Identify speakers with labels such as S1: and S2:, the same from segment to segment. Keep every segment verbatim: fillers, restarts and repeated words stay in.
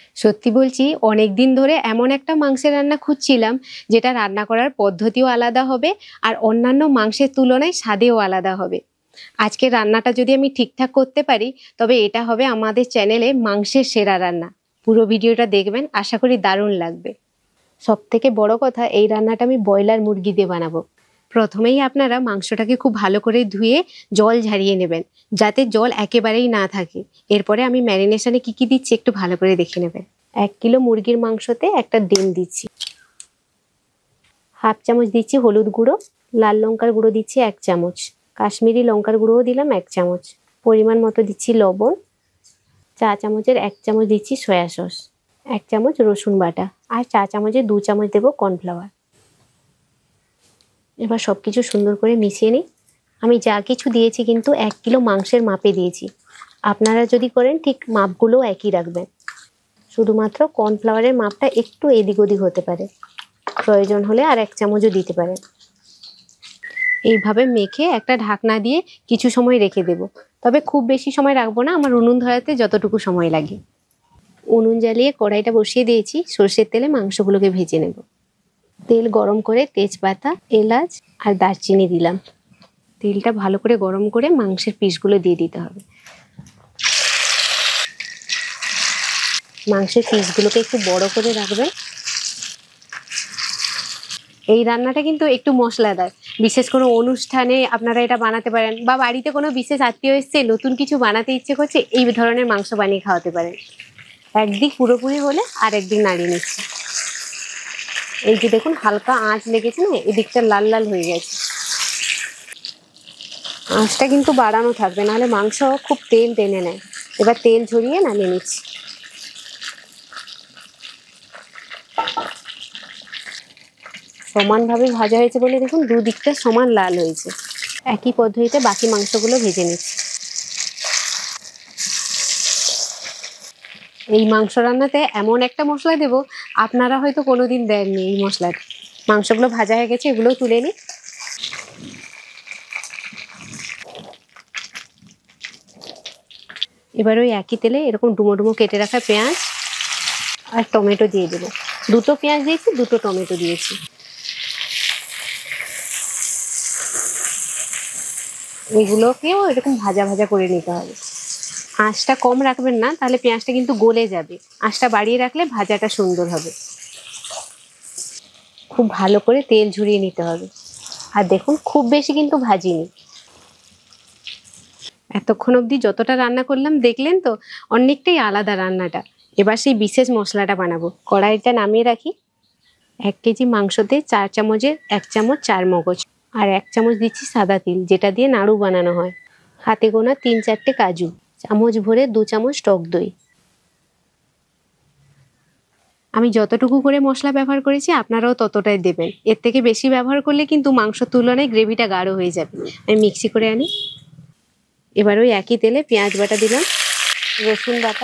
S1: সত্যি বলছি, অনেকদিন ধরে এমন একটা মাংসের রান্না খুঁজছিলাম যেটা রান্না করার পদ্ধতিও আলাদা হবে আর অন্যান্য মাংসের তুলনায় স্বাদেও আলাদা হবে। আজকের রান্নাটা যদি আমি ঠিকঠাক করতে পারি, তবে এটা হবে আমাদের চ্যানেলে মাংসের সেরা রান্না। পুরো ভিডিওটা দেখবেন, আশা করি দারুণ লাগবে। সব থেকে বড় কথা, এই রান্নাটা আমি ব্রয়লার মুরগি দিয়ে বানাবো। প্রথমেই আপনারা মাংসটাকে খুব ভালো করে ধুয়ে জল ঝারিয়ে নেবেন, যাতে জল একেবারেই না থাকে। এরপরে আমি ম্যারিনেশনে কি কি দিচ্ছি একটু ভালো করে দেখে নেবেন। এক কিলো মুরগির মাংসতে একটা ডিম দিচ্ছি, হাফ চামচ দিচ্ছি হলুদ গুঁড়ো, লাল লঙ্কার গুঁড়ো দিচ্ছি এক চামচ, কাশ্মীরি লঙ্কার গুঁড়োও দিলাম এক চামচ, পরিমাণ মতো দিচ্ছি লবণ, চা চামচের এক চামচ দিচ্ছি সয়া সস, এক চামচ রসুন বাটা, আর চা চামচের দু চামচ দেবো কর্নফ্লাওয়ার। এবার সব কিছু সুন্দর করে মিশিয়ে নিই। আমি যা কিছু দিয়েছি কিন্তু এক কিলো মাংসের মাপে দিয়েছি। আপনারা যদি করেন ঠিক মাপগুলো একই রাখবেন, শুধুমাত্র কর্নফ্লাওয়ারের মাপটা একটু এদিক ওদিক হতে পারে, প্রয়োজন হলে আর এক চামচও দিতে পারেন। এইভাবে মেখে একটা ঢাকনা দিয়ে কিছু সময় রেখে দেব, তবে খুব বেশি সময় রাখবো না, আমার উনুন ধরাতে যতটুকু সময় লাগে। উনুন জ্বালিয়ে কড়াইটা বসিয়ে দিয়েছি, সর্ষের তেলে মাংসগুলোকে ভেজে নেব। তেল গরম করে তেজপাতা, এলাচ আর দারচিনি দিলাম। তেলটা ভালো করে গরম করে মাংসের পিসগুলো দিয়ে দিতে হবে। মাংসের পিসগুলোকে একটু বড় করে রাখবেন। এই রান্নাটা কিন্তু একটু মশলাদার, বিশেষ কোনো অনুষ্ঠানে আপনারা এটা বানাতে পারেন, বা বাড়িতে কোনো বিশেষ আত্মীয় এসছে নতুন কিছু বানাতে ইচ্ছে করছে, এই ধরনের মাংস বানিয়ে খাওয়াতে পারেন। একদিক পুরোপুরি হলে আর একদিক নাড়িয়ে নিচ্ছি। এই যে দেখুন, হালকা আঁচ লেগেছে না, এদিকটা লাল লাল হয়ে গেছে। আঁচটা কিন্তু বাড়ানো থাকবে, নাহলে মাংস খুব তেল টেনে নেয়। এবার তেল ঝরিয়ে নামিয়ে নিচ্ছি। সমানভাবে ভাজা হয়েছে বলে দেখুন দুদিকটা সমান লাল হয়েছে। একই পদ্ধতিতে বাকি মাংসগুলো ভেজে নিচ্ছি। এই মাংস রান্নাতে এমন একটা মশলা দেব, আপনারা হয়তো কোনোদিন দেননি এই মশলাটা। মাংসগুলো ভাজা হয়ে গেছে, এগুলোও তুলে নিই। এবার ওই একই তেলে এরকম ডুমো ডুমো কেটে রাখা পেঁয়াজ আর টমেটো দিয়ে দেবো। দুটো পেঁয়াজ দিয়েছি, দুটো টমেটো দিয়েছি। এগুলোকেও এরকম ভাজা ভাজা করে নিতে হবে। আঁচটা কম রাখবেন না, তাহলে পেঁয়াজটা কিন্তু গলে যাবে। আঁচটা বাড়িয়ে রাখলে ভাজাটা সুন্দর হবে। খুব ভালো করে তেল ঝরিয়ে নিতে হবে। আর দেখুন, খুব বেশি কিন্তু ভাজিনি। এতক্ষণ অবধি যতটা রান্না করলাম দেখলেন তো, অনেকটাই আলাদা রান্নাটা। এবার সেই বিশেষ মশলাটা বানাবো। কড়াইটা নামিয়ে রাখি। এক কেজি মাংসতে চার চামচের এক চামচ চার মগজ, আর এক চামচ দিচ্ছি সাদা তিল, যেটা দিয়ে নাড়ু বানানো হয়। হাতে গোনা তিন চারটে কাজু, চামচ ভরে দু চামচ টক দই। আমি যতটুকু করে মশলা ব্যবহার করেছি আপনারাও ততটাই দেবেন। এর থেকে বেশি ব্যবহার করলে কিন্তু মাংসর তুলনায় গ্রেভিটা গাঢ় হয়ে যাবে। আমি মিক্সি করে আনি। এবার ওই একই তেলে পেঁয়াজ বাটা দিলাম, রসুন বাটা,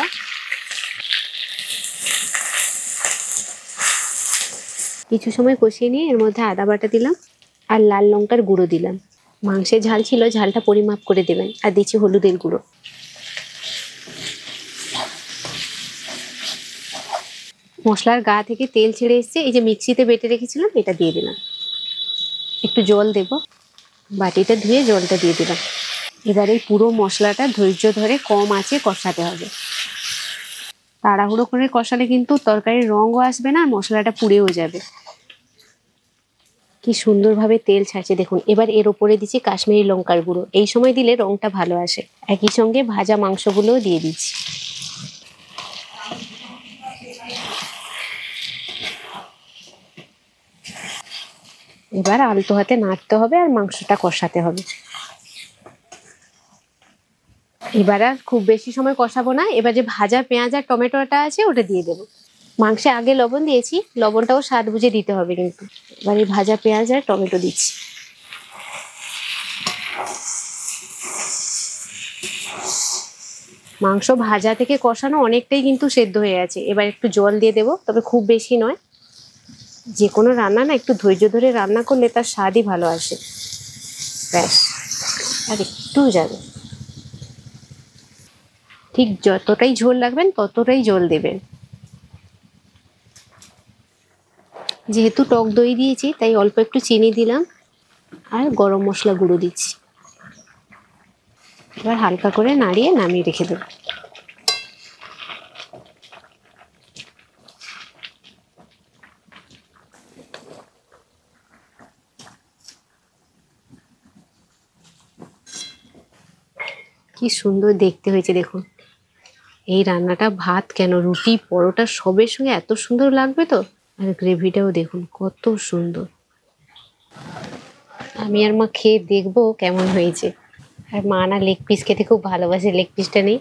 S1: কিছু সময় কষিয়ে নিয়ে এর মধ্যে আদা বাটা দিলাম আর লাল লঙ্কার গুঁড়ো দিলাম। মাংসের ঝাল ছিল, ঝালটা পরিমাপ করে দেবেন। আর দিচ্ছি হলুদের গুঁড়ো। মশলার গা থেকে তেল ছেড়ে এসছে, এই যে মিক্সিতে বেটে রেখেছিলাম এটা দিয়ে দিলাম। একটু জল দেব, বাটিটা ধুয়ে জলটা দিয়ে দিলাম। এবার এই পুরো মশলাটা ধৈর্য ধরে কম আঁচে কষাতে হবে। তাড়াহুড়ো করে কষালে কিন্তু তরকারির রঙও আসবে না, আর মশলাটা পুড়েও যাবে। কি সুন্দরভাবে তেল ছাড়ছে দেখুন। এবার এর ওপরে দিচ্ছি কাশ্মীরি লঙ্কার গুঁড়ো, এই সময় দিলে রঙটা ভালো আসে। একই সঙ্গে ভাজা মাংসগুলোও দিয়ে দিচ্ছি। এবার আলতো হাতে নাড়তে হবে আর মাংসটা কষাতে হবে। এবার আর খুব বেশি সময় কষাবো না। এবার যে ভাজা পেঁয়াজ আর টমেটোটা আছে ওটা দিয়ে দেবো। মাংসে আগে লবণ দিয়েছি, লবণটাও স্বাদ বুঝে দিতে হবে কিন্তু। এবার এই ভাজা পেঁয়াজ আর টমেটো দিচ্ছি। মাংস ভাজা থেকে কষানো অনেকটাই কিন্তু সেদ্ধ হয়ে আছে। এবার একটু জল দিয়ে দেবো, তবে খুব বেশি নয়। যে কোনো রান্না না একটু ধৈর্য ধরে রান্না করলে তার স্বাদই ভালো আসে। ব্যাস, আর একটু যাবে। ঠিক যতটাই ঝোল লাগবেন ততটাই জল দেবেন। যেহেতু টক দই দিয়েছি তাই অল্প একটু চিনি দিলাম আর গরম মশলা গুঁড়ো দিচ্ছি। এবার হালকা করে নাড়িয়ে নামিয়ে রেখে দেবো। কি সুন্দর দেখতে হয়েছে দেখুন। এই রান্নাটা ভাত কেন, রুটি পরোটা সবের সঙ্গে এত সুন্দর লাগবে তো। আর গ্রেভিটাও দেখুন কত সুন্দর। আমি আর মা খেয়ে দেখবো কেমন হয়েছে। আর মা না লেগ পিস খেতে খুব ভালোবাসে, লেগ পিসটা নেই।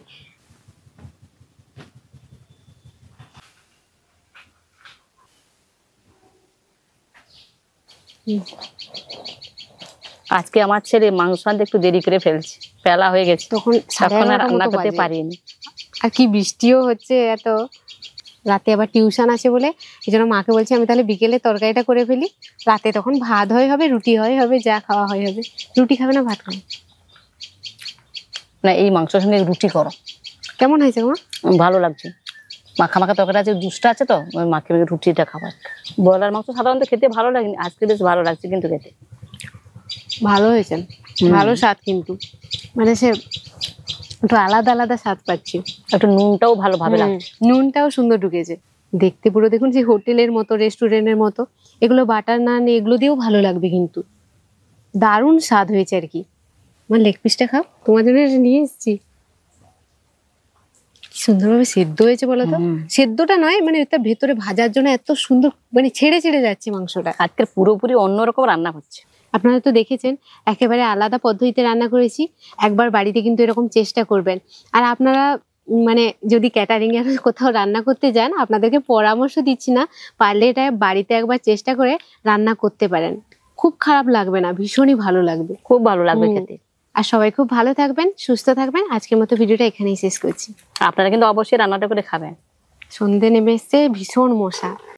S2: আজকে আমার ছেলে মাংস আনতে একটু দেরি করে ফেলছে, বেলা হয়ে গেছে,
S1: তখন সাড়ে
S2: তখন আর
S1: এগারোটার
S2: রান্না
S1: মতো
S2: করতে
S1: বাজে।
S2: পারিনি।
S1: আর কি বৃষ্টিও হচ্ছে এত রাতে, আবার টিউশন আছে বলে এই জন্য মাকে বলছি আমি তাহলে বিকেলে তরকারিটা করে ফেলি, রাতে তখন ভাত হয় হবে, রুটি হয় হবে, যা খাওয়া হয় হবে। রুটি খাবে না ভাত খাবে?
S2: না, এই মাংসের সঙ্গে রুটি করো।
S1: কেমন হয়েছে মা?
S2: উম, ভালো লাগছে। মাখা মাখা তরকারি আছে, জুসটা আছে তো, ওই মাকে মেখে রুটিটা খাবার। ব্রয়লার মাংস সাধারণত খেতে ভালো লাগেনি, আজকে বেশ ভালো লাগছে কিন্তু খেতে।
S1: ভালো হয়েছে, ভালো স্বাদ কিন্তু, মানে সে একটু আলাদা আলাদা স্বাদ পাচ্ছি।
S2: একটু নুনটাও ভালোভাবে
S1: হুম,
S2: লাগছে।
S1: নুনটাও সুন্দর ঢুকেছে। দেখতে পুরো দেখুন যে হোটেলের মতো, রেস্টুরেন্টের মতো। এগুলো বাটার নান এগুলো দিয়েও ভালো লাগবে কিন্তু। দারুণ স্বাদ হয়েছে আর কি। আমার লেগ পিসটা খাও, তোমার জন্য এটা নিয়ে এসেছি। কি সুন্দরভাবে সেদ্ধ হয়েছে বলো তো।
S2: হুম।
S1: সেদ্ধটা নয়, মানে তার ভেতরে ভাজার জন্য এত সুন্দর, মানে ছেড়ে ছেড়ে যাচ্ছে মাংসটা।
S2: আজকে পুরোপুরি অন্যরকম রান্না হচ্ছে।
S1: আপনারা তো দেখেছেন একেবারে আলাদা পদ্ধতিতে রান্না করেছি। একবার বাড়িতে কিন্তু এরকম চেষ্টা করবেন। আর আপনারা উম, মানে যদি ক্যাটারিং এর কোথাও রান্না করতে যান, আপনাদেরকে পরামর্শ দিচ্ছি না, পারলে এটা বাড়িতে একবার চেষ্টা করে রান্না করতে পারেন। খুব খারাপ লাগবে না, ভীষণই ভালো লাগবে।
S2: খুব ভালো লাগবে
S1: হুম।
S2: খেতে।
S1: আর সবাই খুব ভালো থাকবেন, সুস্থ থাকবেন। আজকের মতো ভিডিওটা এখানেই শেষ করছি।
S2: আপনারা কিন্তু অবশ্যই রান্নাটা করে খাবেন।
S1: সন্ধে নেমে এসছে, ভীষণ মশা।